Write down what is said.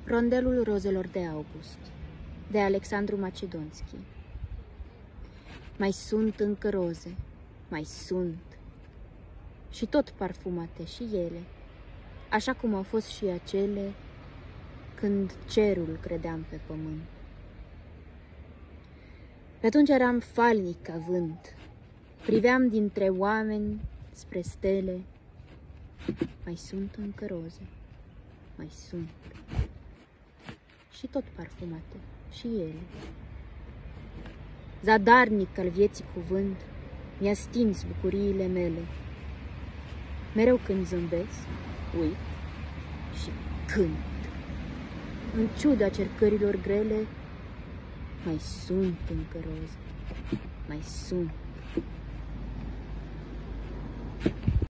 Rondelul rozelor de august, de Alexandru Macedonski. Mai sunt încă roze, mai sunt, și tot parfumate și ele, așa cum au fost și acele când cerul credeam pe pământ. Pe atunci eram falnic ca vânt, priveam dintre oameni spre stele. Mai sunt încă roze, mai sunt, și tot parfumate și ele. Zadarnic al vieții cuvânt mi-a stins bucuriile mele. Mereu când zâmbesc, uit și cânt. În ciuda cercărilor grele, mai sunt încă roze, mai sunt.